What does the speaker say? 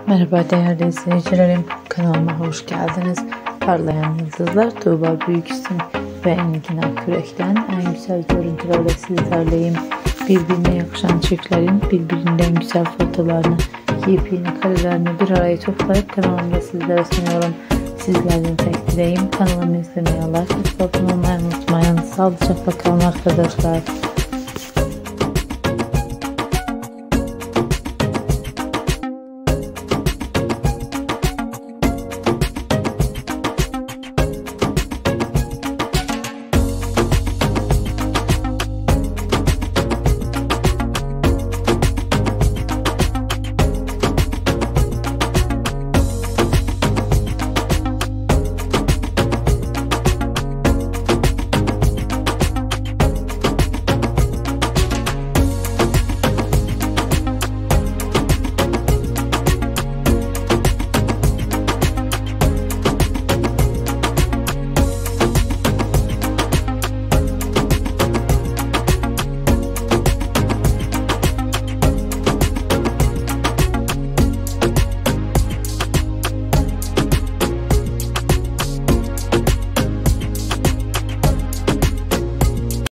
Merhaba değerli izleyicilerim, kanalıma hoş geldiniz. Parlayan Yıldızlar, Tuğba Büyükisim ve Engin Akürek'ten en güzel görüntülerle sizlerleyim. Birbirine yakışan çiftlerin birbirinden güzel fotolarını, yepyeni karelerini bir araya toplayıp kanalımda sizlere sunuyorum. Sizlerden tek dileğim kanalımı izlemeye, like atıp abone olmayı unutmayın. Sağlıcakla kalın arkadaşlar.